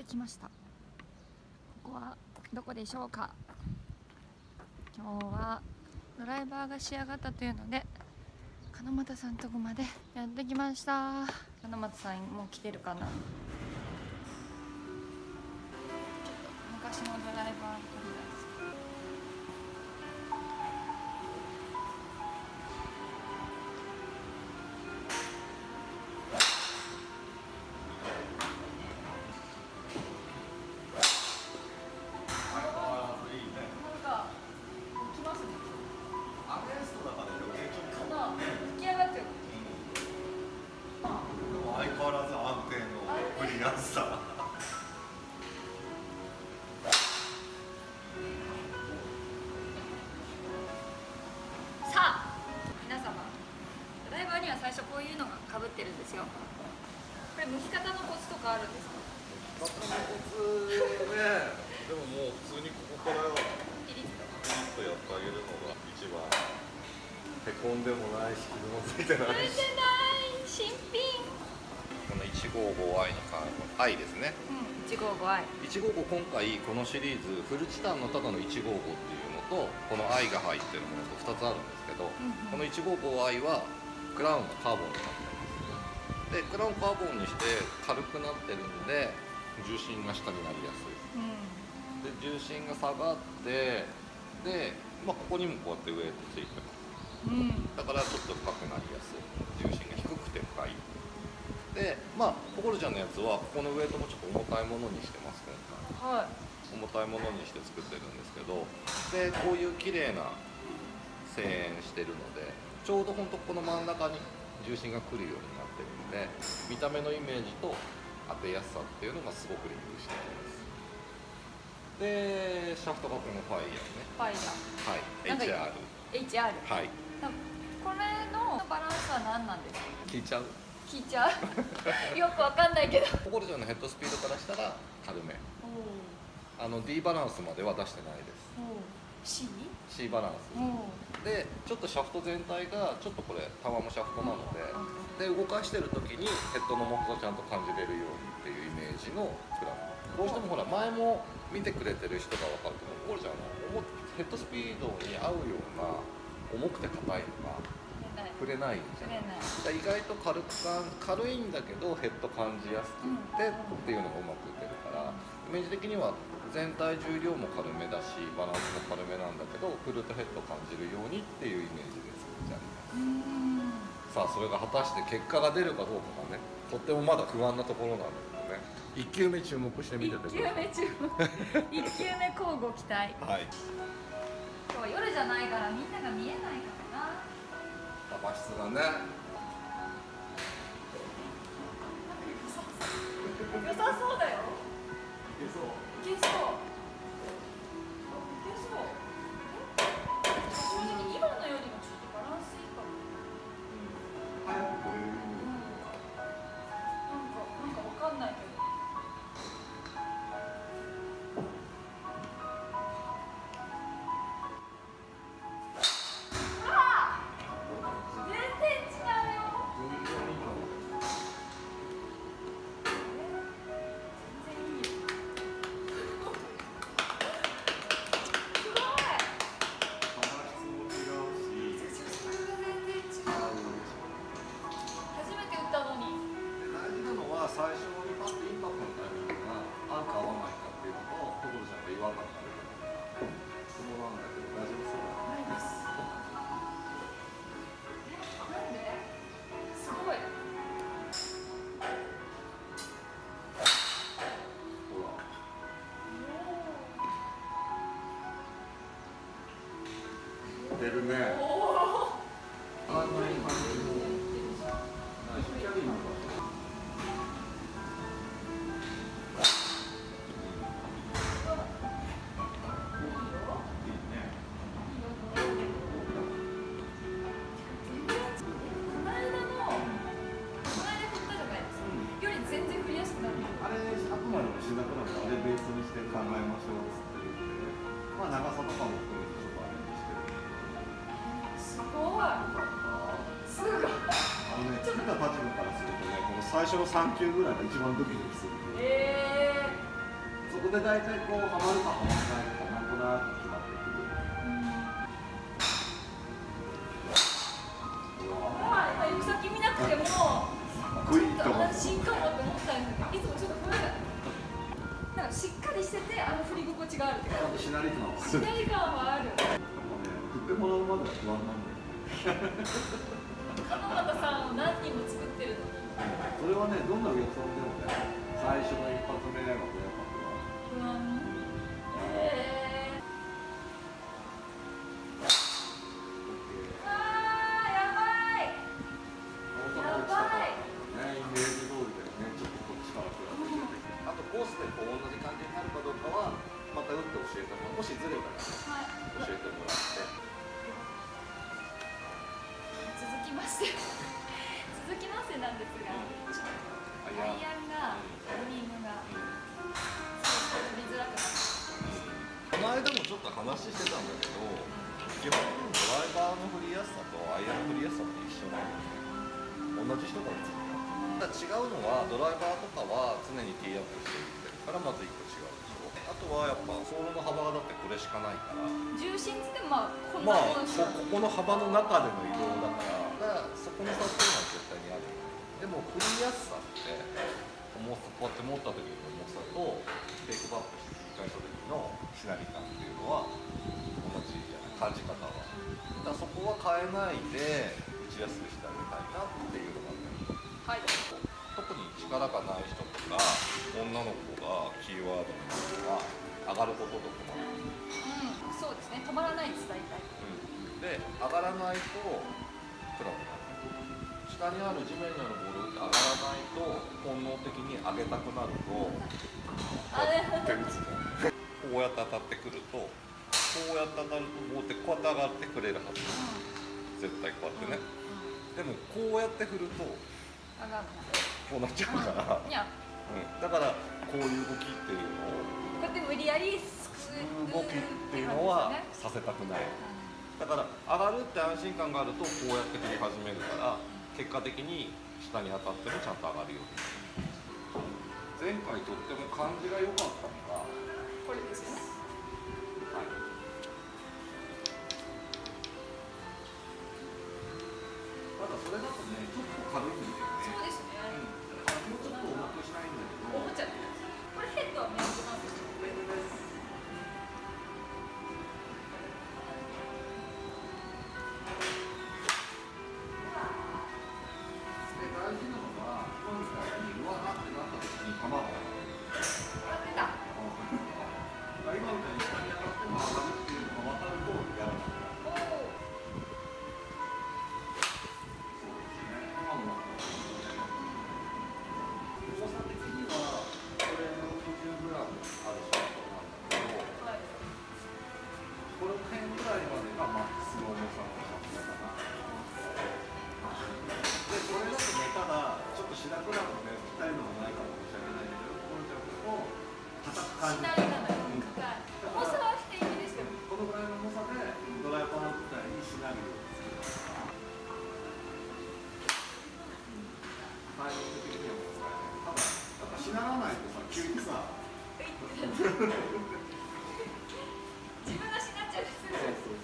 きました。ここはどこでしょうか。今日はドライバーが仕上がったというので金俣さんとこまでやってきました。金俣さんもう来てるかな。ちょっと昔のドライバーの旅なんです。最初こういうのがかぶってるんですよ。これ剥き方のコツとかあるんですか？ 剥き方のコツね。でももう普通にここからピリッとやってあげるのが一番。へこんでもないし傷もついてないし。 新品。 この 155i のカーボン i ですね。 155i。 155今回このシリーズフルチタンのただの155っていうのとこの i が入ってるものと2つあるんですけど、この 155i はクラウンがカーボンになってるんです。でクラウンカーボンにして軽くなってるんで重心が下になりやすい、で重心が下がってで、ここにもこうやってウエイトついてます、だからちょっと深くなりやすい、重心が低くて深いで、ポコルちゃんのやつはここのウエイトもちょっと重たいものにしてます今回、重たいものにして作ってるんですけど、でこういう綺麗な声援してるのでちょうど本当この真ん中に重心が来るようになってるので見た目のイメージと当てやすさっていうのがすごくリンクしています。でシャフトがこのファイヤーね、 ファイヤー、 はい、 HR、 はい、 これのバランスは何なんですか？ 聞いちゃうよくわかんないけどポコルちゃんのヘッドスピードからしたら軽め、D バランスまでは出してないです。C バランスでちょっとシャフト全体がちょっとこれタワーもシャフトなので、動かしてる時にヘッドの重さをちゃんと感じれるようにっていうイメージのクラウン。どうしてもほら前も見てくれてる人が分かるけどポコルちゃんのヘッドスピードに合うような重くて硬いのが触れないじゃん。意外と軽いんだけどヘッド感じやすくてっていうのがうまく打てるから、イメージ的には全体重量も軽めだしバランスも軽めなんだけどフルートヘッド感じるようにっていうイメージで作ってあります。さあそれが果たして結果が出るかどうかがねとってもまだ不安なところなんだけどね、1球目注目してみててください。1球目交互期待。 はい、 今日は夜じゃないからみんなが見えないからな。 幅質がね良さそうだよ。いけそう。正直今のよりもちょっとバランスいいかも。 早く超える。 なんかわかんないけど。 最初にパッとインパクトのタイミングが合うか合わないかっていうのとポコルちゃんが違和感が出るからそこなんだけど大丈夫そうだ。 ないです。なんですごい。 ほら出るね。あんなに感じる。キャリーの場所しなくなってあれベースにして考えましょうっつって言って、長さとかも含めてちょっとアレンジしてる。 すごい。すごい。 作った立場からするとね、この最初の3球ぐらいが一番ドキドキする。 そこで大体こうハマるかハマらないかなんとなく決まってくる。 今指先見なくてもグイッと安心かもって思ったんですけど、いつもちょっとこれなんかしっかりしてて振り心地があるって感じ。 しなり感はしなり感はある。 振ってもらうまでは不安なんだよ。 金俣さんを何人も作ってるのに。 それはね、どんなお客さんでもね、最初の一発目は不安。 コースでこう同じ感じになるかどうかはまた打って教えてもらう。もしずれたら、教えてもらって。 続きましてなんですが、アイアンがタイミングが取りづらくなってこの間もちょっと話してたんだけど、基本ドライバーの振りやすさとアイアンの振りやすさって一緒なんだよね。同じ人が打つ。違うのはドライバーとかは常にティーアップしていってるからまず1個違うでしょ。あとはやっぱソールの幅がだってこれしかないから、 重心つってもこんなもんしかない。 ここの幅の中での移動だからそこの差っていうのは絶対にある。でも振りやすさってこうやって持った時の重さとテイクバックして切り返した時のしなり感っていうのは同じじゃない、感じ方は。だからそこは変えないで打ちやすくしてあげたいなっていうのがね。 はい、 特に力がない人とか女の子がキーワードになるのは上がることと止まる。 そうですね、止まらないです、大体。 で、上がらないとクラブになる。下にある地面にあるボールって上がらないと本能的に上げたくなるとこうやって打つの。こうやって当たってくると、こうやって当たるとボールってこうやって上がってくれるはず。絶対こうやってね。でもこうやって振ると上がるこうなっちゃうから、だからこういう動きっていうのをこうやって無理やりすく動きっていうのはさせたくない。だから上がるって安心感があるとこうやって振り始めるから、結果的に下に当たってもちゃんと上がるように。前回とっても感じが良かったのがこれですよね。 はい。ただそれだとね、ちょっと軽いんだよね。 そうですね。 もうちょっと重くしないんだけど。 おもちゃ。これヘッドはメイクなんですよ。 メイクです。で、大事なのは今回にうわーってなった時に球が出た。 今みたいに下に上がっても上がるっていうのが分かるとやらない。しなくなるので、ぴったりのもないから申し訳ないけど、このちゃんも叩く感じ。 しなりがない。重さは平気ですよ。 このぐらいの重さでドライバーみたいにしなりを作る。タイミング的にはもう使えない。ただ、やっぱしならないとさ、急にさ。 自分がしなっちゃうんですよ。 そう。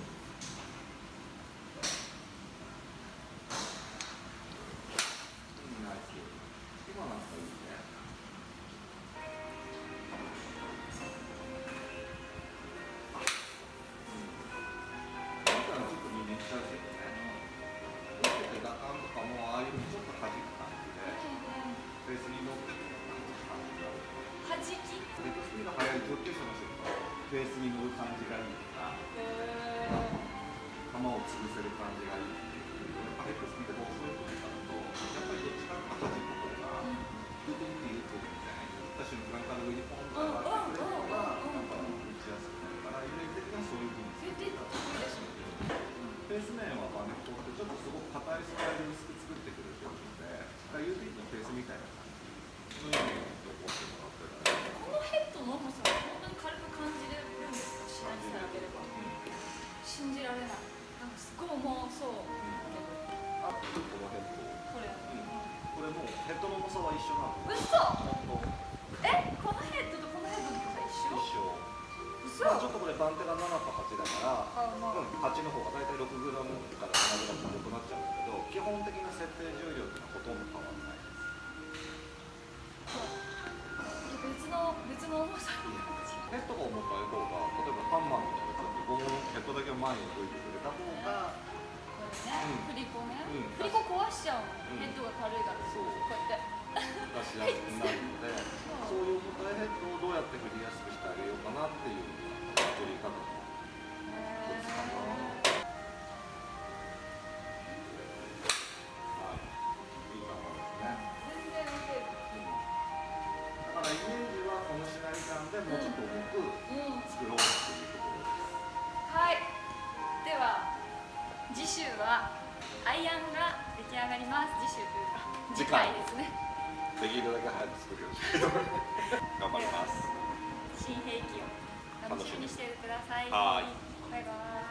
ベースに乗る感じがいいとか、球を潰せる感じがいいっていう、やっぱヘッドスピードが遅いとかだと、やっぱりどっちかが弾く方が、グーっていうとみたいに、打った瞬間から上にポンと上がってくれるのが、やっぱ打ちやすくなるから、イメージ的にはそういうふうに作ってたと思う。ペース面はバネットってちょっとすごく硬いスパイル薄く作ってくれてるので、UT のペースみたいな感じ、そういうのを残ってもらってる。 このヘッドの重さは本当に軽く感じれるんですか？しなりさらければ。信じられない。なんかすごい重そう。 あとこのヘッド。 これ。 これもうヘッドの重さは一緒なの。 嘘。このヘッドとこのヘッド緒？ ちょっとこれ番手が7と8だから、8の方が大体 6g から 7g 重くなっちゃうんだけど、基本的な設定重量っていうのはほとんど変わらないです。 別の重さにヘッドが重たい方が、例えばハンマーみたいなやつだってゴムヘッドだけを前に置いてくれた方が、 振り子ね、振り子壊しちゃうの、ヘッドが軽いから、 そうこうやって出しやすくなるので、そういう重たいヘッドをどうやって振りやすくしてあげようかなっていう振り方のコツかな。はい、いい感じですね。 全然置ける。 だからイメージはこのしなり感でもうちょっと重く作ろうっていうところです。 はい、では次週はアイアンが出来上がります。次週というか次回ですね。 できるだけ早く作るように頑張ります。 新兵器を楽しみにしてください。 はい。 バイバイ。